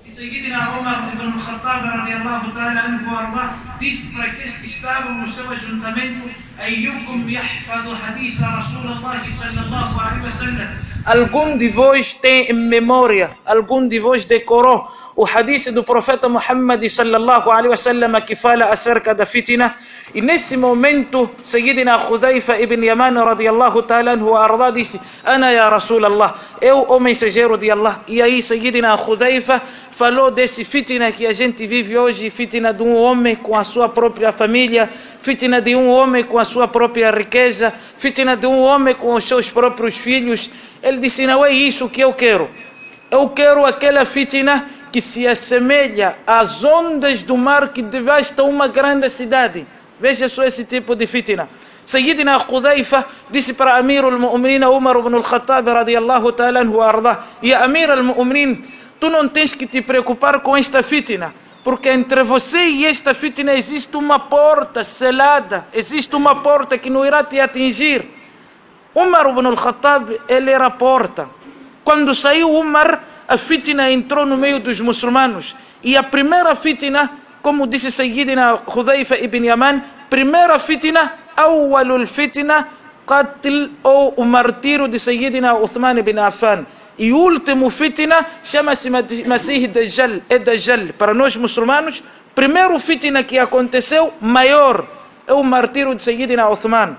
Sayyidina Umar ibn al-Khattab radiyallahu ta'ala anhu ardah disse para aqueles que estavam no seu ajuntamento: Ayyukum yahfadu hadith Rasulullah sallallahu alaihi wasallam. Algum de vós tem em memória, algum de vós decorou o hadith do profeta Muhammad sallallahu alaihi wasallam que fala acerca da fitna? E nesse momento, Sayyidina Hudhaifa ibn Yaman radiyallahu ta'ala anhu ardah disse: Ana ya Rasulallah, eu o mensageiro de Allah. E aí Sayyidina Hudhaifa falou desse fitna que a gente vive hoje, fitna de um homem com a sua própria família, fitna de um homem com a sua própria riqueza, fitna de um homem com os seus próprios filhos. Ele disse: não é isso que eu quero. Eu quero aquela fitna que se assemelha às ondas do mar que devastam uma grande cidade. Veja só esse tipo de fitna. Sayyidina Hudhaifa disse para Amir al-Mu'minin Umar ibn al-Khattab radiyallahu ta'ala anhu ardah: Ya Amir al-Mu'minin, tu não tens que te preocupar com esta fitna, porque entre você e esta fitna existe uma porta selada, existe uma porta que não irá te atingir. Umar ibn al-Khattab, ele era a porta. Quando saiu Umar, a fitna entrou no meio dos muçulmanos. E a primeira fitna, como disse Sayyidina Hudhaifa ibn Yaman, primeira fitna, awwalul fitna, qatl, ou o martírio de Sayyidina Uthman ibn Affan. E o último fitna chama-se Masih Dajjal, é Dajjal. Para nós muçulmanos, primeiro fitna que aconteceu, maior, é o martírio de Sayyidina Uthman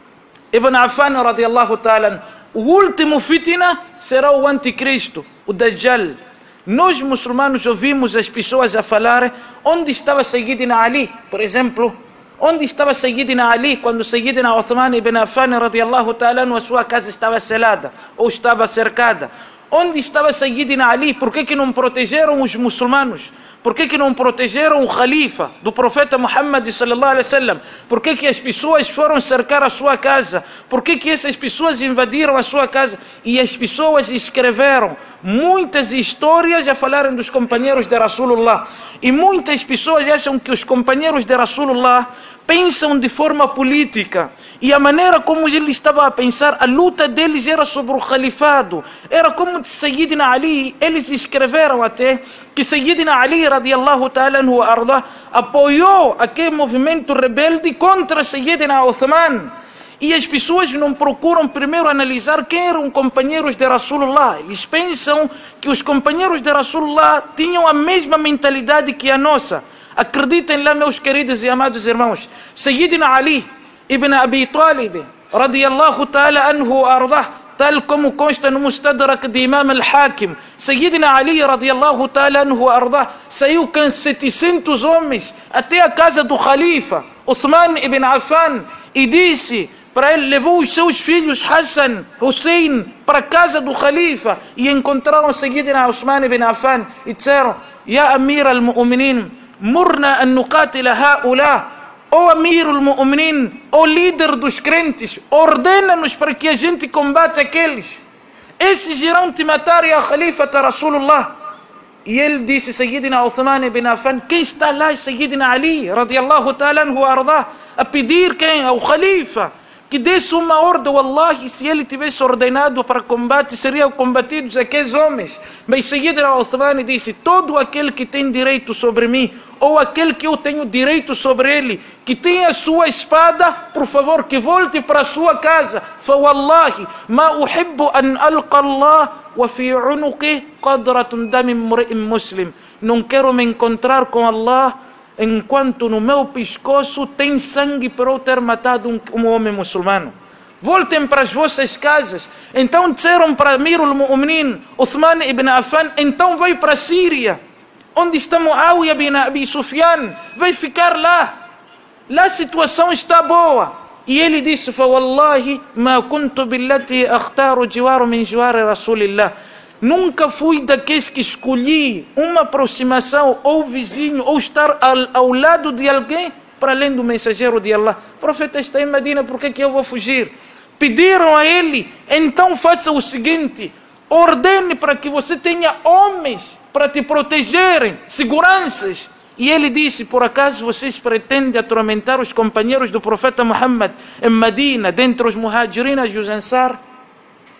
ibn Affan radiyallahu ta'ala. O último fitna será o anticristo, o Dajjal. Nós muçulmanos ouvimos as pessoas a falar onde estava Sayyidina Ali, por exemplo. Onde estava Sayyidina Ali quando Sayyidina Uthman ibn Affan radiyallahu ta'ala a sua casa estava selada ou estava cercada? Onde estava Sayyidina Ali? Por que não protegeram os muçulmanos? Por que não protegeram o Khalifa do profeta Muhammad sallallahu alaihi wasallam? Por que as pessoas foram cercar a sua casa? Por que essas pessoas invadiram a sua casa? E as pessoas escreveram muitas histórias a falarem dos companheiros de Rasulullah. E muitas pessoas acham que os companheiros de Rasulullah pensam de forma política. E a maneira como ele estava a pensar, a luta deles era sobre o Khalifado. Era como de Sayyidina Ali. Eles escreveram até que Sayyidina Ali radiyallahu ta'ala anhu ardah apoiou aquele movimento rebelde contra Sayyidina Uthman. E as pessoas não procuram primeiro analisar quem eram companheiros de Rasulullah. Eles pensam que os companheiros de Rasulullah tinham a mesma mentalidade que a nossa. Acreditem lá, meus queridos e amados irmãos. Sayyidina Ali ibn Abi Talib radiyallahu ta'ala anhu ardah, tal como consta no Mustadrak de Imam al-Hakim, Sayyidina Ali radiyallahu ta'ala anhu ardah saiu com 700 homens até a casa do Khalifa Uthman ibn Affan e disse para ele, levou os seus filhos Hassan, Hussein para a casa do Khalifa e encontraram Sayyidina Uthman ibn Affan e disseram: Ya Amir al-Mu'minin, murna an nuqatila ha'ula. Ó Amir al-Mu'minin, ó líder dos crentes, ordena-nos para que a gente combate aqueles. Esses irão te matar, ya Khalifa Rasulullah. E ele disse, Sayyidina Uthman ibn Affan, quem está lá é Sayyidina Ali radiyallahu ta'ala anhu ardah, a pedir quem? Ao Khalifa que desse uma ordem. Wallahi, se ele tivesse ordenado para combate, seriam combatidos aqueles homens. Mas Sayyidina Uthman disse: todo aquele que tem direito sobre mim, ou aquele que eu tenho direito sobre ele, que tem a sua espada, por favor, que volte para a sua casa. Fa wallahi, ma uhibbu an alqa Allah wa fi unuqi qadratun dami mri'in muslim. Não quero me encontrar com Allah enquanto no meu pescoço tem sangue para eu ter matado um homem muçulmano. Voltem para as vossas casas. Então disseram para Amir al-Mu'minin Uthman ibn Affan, então vai para a Síria, onde está Muawiyah bin Abi Sufyan, vai ficar lá. Lá a situação está boa. E ele disse: fa wallahi ma kuntu billati akhtaru jiwaru min jiwari Rasulillah. Nunca fui daqueles que escolhi uma aproximação ou vizinho ou estar ao lado de alguém para além do mensageiro de Allah. O profeta está em Medina, por que eu vou fugir? Pediram a ele: então faça o seguinte, ordene para que você tenha homens para te protegerem, seguranças. E ele disse: por acaso vocês pretendem atormentar os companheiros do profeta Muhammad em Medina, dentre os muhajirinas e os ansar?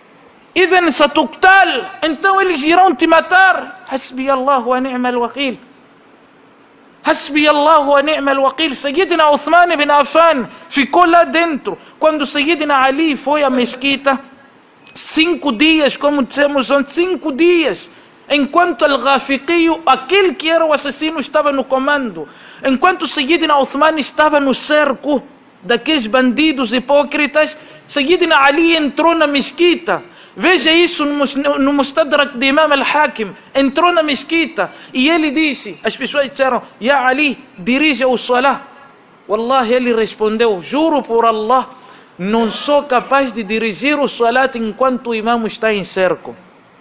إذن ستقتل. Então eles irão te matar. حسبي الله ونعم الوكيل. حسبي الله ونعم الوكيل. Sayyidina Uthman ibn Affan ficou lá dentro. Quando Sayyidina Ali foi à mesquita, 5 dias, como dissemos ontem, 5 dias, enquanto Al-Ghafiqi, aquele que era o assassino, estava no comando, enquanto Sayyidina Uthman estava no cerco daqueles bandidos hipócritas, Sayyidina Ali entrou na mesquita. Veja isso no Mustadrak de Imam al-Hakim. Entrou na mesquita e ele disse, as pessoas disseram, Ya Ali, dirija o salah. Wallahi, ele respondeu, juro por Allah, não sou capaz de dirigir o salat enquanto o imam está em cerco.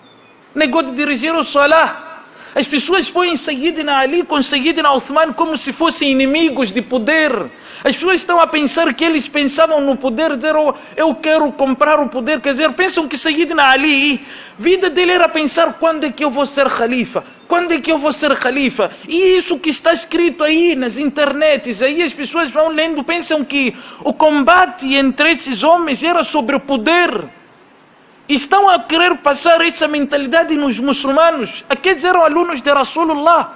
Negou de dirigir o salah. As pessoas põem Sayyidina Ali com Sayyidina Uthman como se fossem inimigos de poder. As pessoas estão a pensar que eles pensavam no poder, dizer, eu quero comprar o poder, quer dizer, pensam que Sayyidina Ali, vida dele era pensar, quando é que eu vou ser khalifa? Quando é que eu vou ser khalifa? E isso que está escrito aí nas internets, aí as pessoas vão lendo, pensam que o combate entre esses homens era sobre o poder. Estão a querer passar essa mentalidade nos muçulmanos. Aqueles eram alunos de Rasulullah.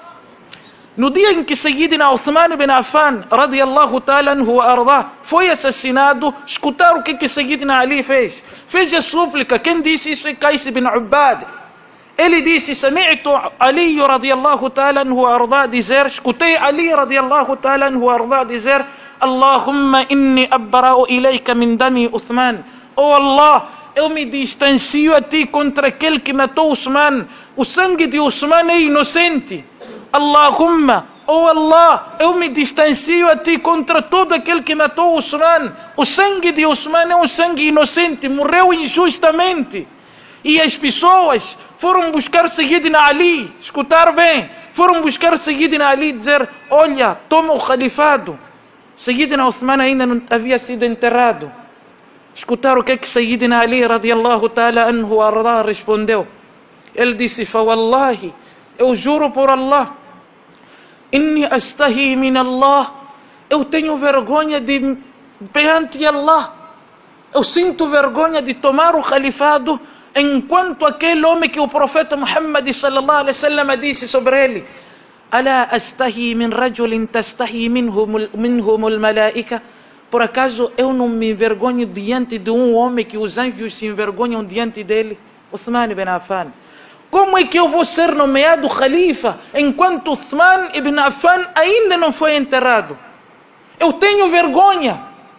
No dia em que Sayyidina Uthman ibn Affan, radiyallahu ta'ala anhu wa ardah, foi assassinado, escutaram o que Sayyidina Ali fez. Fez a súplica. Quem disse isso é Qais ibn Ubbad. Ele disse, sami'tu Ali radiyallahu ta'ala anhu wa ardah dizer, escutei Ali radiyallahu ta'ala anhu wa ardah dizer, Allahumma inni abra'u ilayka min dami Uthman. Oh Allah, eu me distancio a ti contra aquele que matou Uthman. O sangue de Uthman é inocente. Allahumma, oh Allah, eu me distancio a ti contra todo aquele que matou Uthman. O sangue de Uthman é um sangue inocente, morreu injustamente. E as pessoas foram buscar Sayyidina Ali, escutar bem, foram buscar Sayyidina Ali e dizer, olha, toma o califado. Sayyidina Uthman ainda não havia sido enterrado. Escutaram o que Sayyidina Ali radiyallahu ta'ala anhu ardah respondeu. Ele disse, fawallahi, eu juro por Allah, inni astahi min Allah, eu tenho vergonha de perante Allah, eu sinto vergonha de tomar o califado, enquanto aquele homem que o profeta Muhammad sallallahu alaihi wasallam disse sobre ele, ala astahi min rajulin tastahi minhum al-malaika. Por acaso eu não me envergonho diante de um homem que os anjos se envergonham diante dele? Uthman ibn Affan. Como é que eu vou ser nomeado khalifa enquanto Uthman ibn Affan ainda não foi enterrado? Eu tenho vergonha.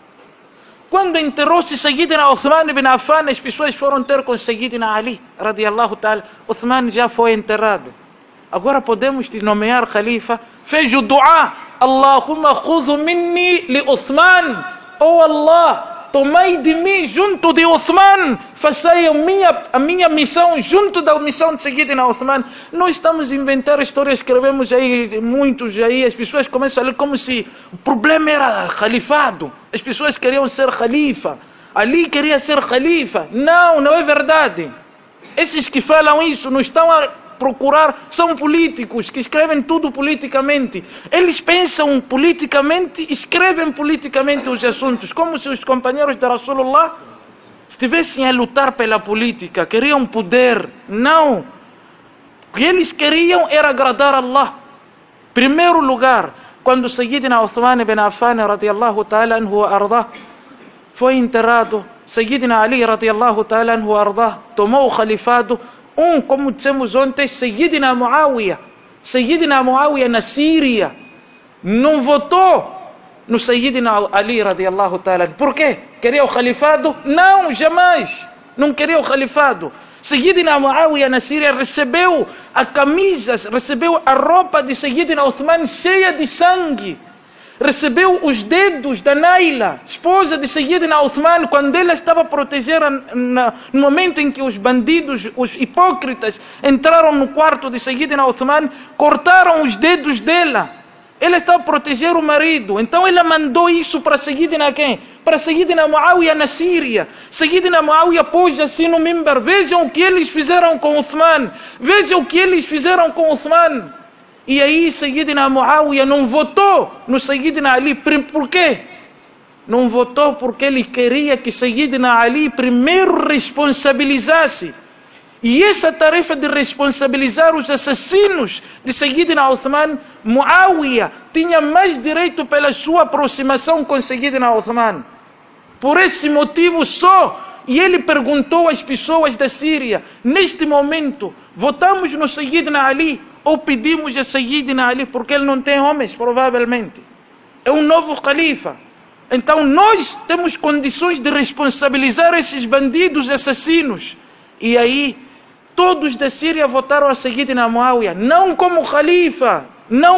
Quando enterrou-se Sayyidina Uthman ibn Affan, as pessoas foram ter com Sayyidina Ali radiyallahu ta'ala. Uthman já foi enterrado. Agora podemos te nomear khalifa. Fez o dua, Allahumma khudhu minni li Uthman. Oh Allah, tomai de mim junto de Uthman. Façai a minha missão junto da missão de Sayyidina Uthman. Nós estamos a inventar histórias, escrevemos aí, muitos aí. As pessoas começam a ler como se o problema era califado. As pessoas queriam ser khalifa. Ali queria ser khalifa. Não, não é verdade. Esses que falam isso não estão a procurar, são políticos que escrevem tudo politicamente. Eles pensam politicamente, escrevem politicamente os assuntos, como se os companheiros de Rasulullah estivessem a lutar pela política, queriam poder. Não. O que eles queriam era agradar a Allah. Primeiro lugar, quando Sayyidina Uthman ibn Affan radiyallahu ta'ala anhu wa ardah foi enterrado, Sayyidina Ali radiyallahu ta'ala anhu wa ardah tomou o califado. Como dissemos ontem, Sayyidina Muawiyah na Síria não votou no Sayyidina Ali radiyallahu ta'ala. Por quê? Queria o califado? Não, jamais. Não queria o califado. Sayyidina Muawiyah na Síria recebeu a camisa, recebeu a roupa de Sayyidina Uthman cheia de sangue. Recebeu os dedos da Naila, esposa de Sayyidina Uthman, quando ela estava a proteger no momento em que os bandidos, os hipócritas, entraram no quarto de Sayyidina Uthman, cortaram os dedos dela. Ela estava a proteger o marido. Então ela mandou isso para Sayyidina quem? Para Sayyidina Muawiyah na Síria. Sayyidina Muawiyah pôs assim no mimbar. Vejam o que eles fizeram com Uthman. Vejam o que eles fizeram com Uthman. E aí Sayyidina Muawiyah não votou no Sayyidina Ali. Por quê? não votou porque ele queria que Sayyidina Ali primeiro responsabilizasse. E essa tarefa de responsabilizar os assassinos de Sayyidina Uthman, Muawiyah tinha mais direito pela sua aproximação com Sayyidina Uthman. Por esse motivo só, e ele perguntou às pessoas da Síria, neste momento, votamos no Sayyidina Ali ou pedimos a Sayyidina Ali, porque ele não tem homens, provavelmente. É um novo califa. Então nós temos condições de responsabilizar esses bandidos assassinos. E aí, todos da Síria votaram a Sayyidina Muawiyah, não como califa,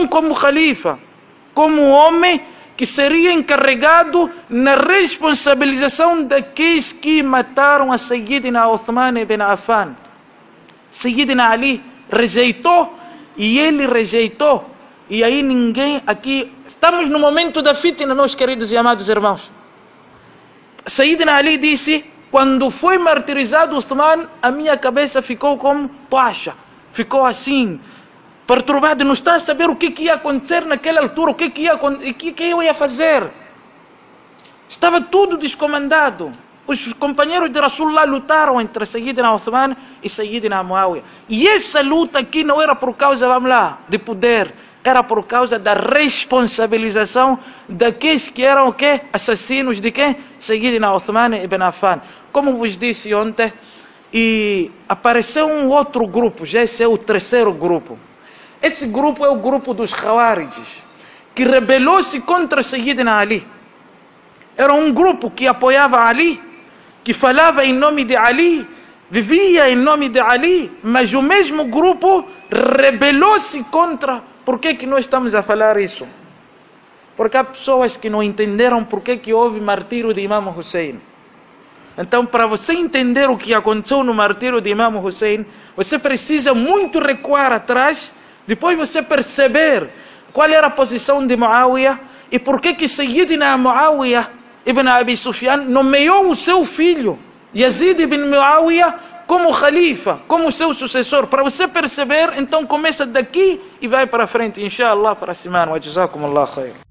como homem que seria encarregado na responsabilização daqueles que mataram a Sayyidina Uthman ibn Affan. Sayyidina Ali rejeitou, e ele rejeitou. E aí ninguém aqui... Estamos no momento da fitna, meus queridos e amados irmãos. Sayyidina Ali disse: quando foi martirizado Uthman, a minha cabeça ficou como tocha. Ficou assim, perturbado. Não está a saber o que ia acontecer naquela altura, o que eu ia fazer. Estava tudo descomandado. Os companheiros de Rasulullah lutaram entre Sayyidina Uthman e Sayyidina Muawiyah. E essa luta aqui não era por causa, vamos lá, de poder. Era por causa da responsabilização daqueles que eram o quê? Assassinos de quem? Sayyidina Uthman ibn Affan. Como vos disse ontem, e apareceu um outro grupo, já esse é o terceiro grupo. Esse grupo é o grupo dos Khawarijis, que rebelou-se contra Sayyidina Ali. Era um grupo que apoiava Ali, que falava em nome de Ali, vivia em nome de Ali, mas o mesmo grupo rebelou-se contra. Por que nós estamos a falar isso? Porque há pessoas que não entenderam por que houve martírio de Imam Hussein. Então, para você entender o que aconteceu no martírio de Imam Hussein, você precisa muito recuar atrás, depois você perceber qual era a posição de Muawiyah e por que Sayyidina Muawiyah ibn Abi Sufyan nomeou o seu filho, Yazid ibn Muawiyah, como khalifa, como seu sucessor. Para você perceber, então começa daqui e vai para frente, inshallah, para a semana. Wa jazakumullah khair.